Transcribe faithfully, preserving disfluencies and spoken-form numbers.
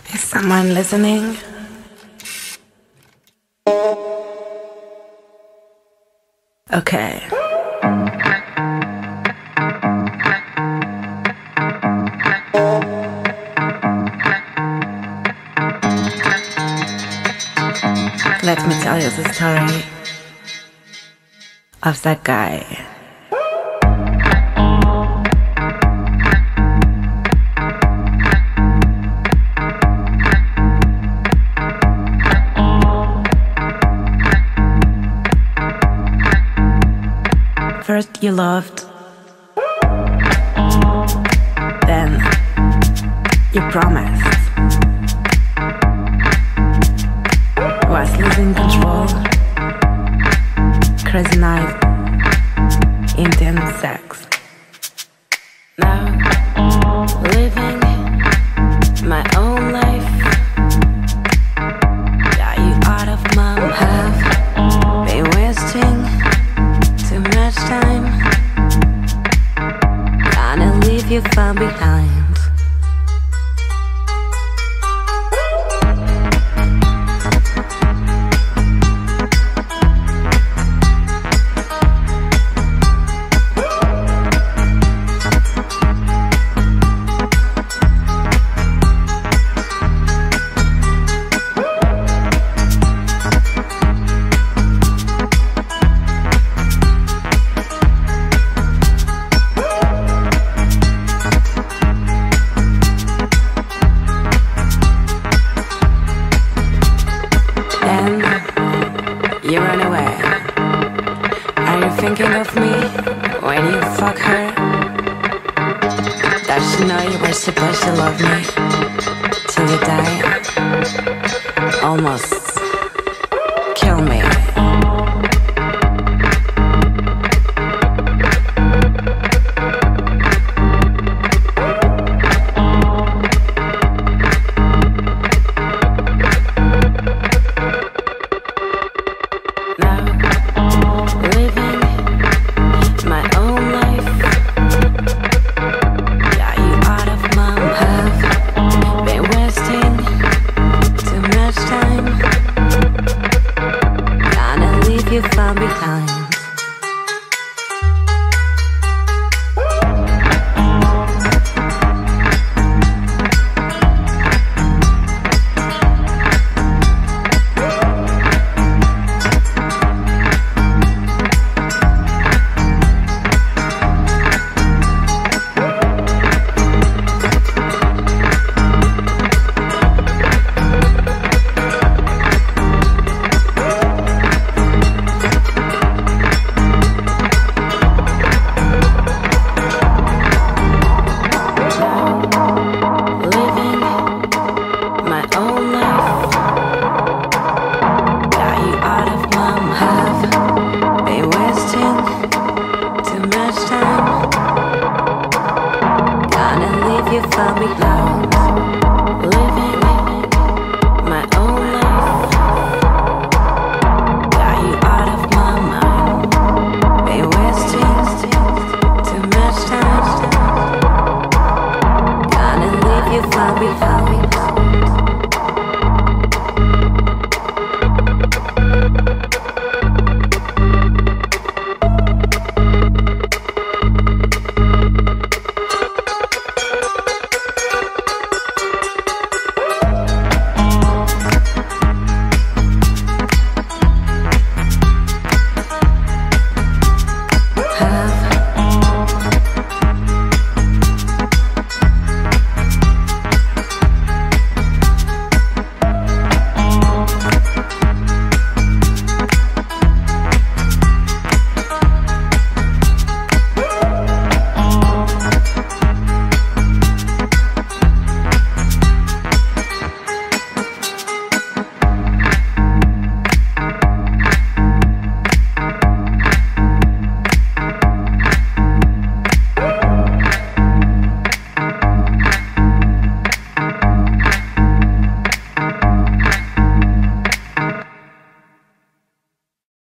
Is someone listening? Okay. Let me tell you the story of that guy. First you loved, then you promised. Was losing control, crazy night, intense sex. Now, living my own life. Got you out of my have been wasting too much time. Gonna leave you far behind. You run away. Are you thinking of me when you fuck her? Does she know you were supposed to love me till you die? Almost kill me. You far behind. You far behind. Living my own life. Got you out of my mind. Been wasting too much time. Gonna leave you far behind.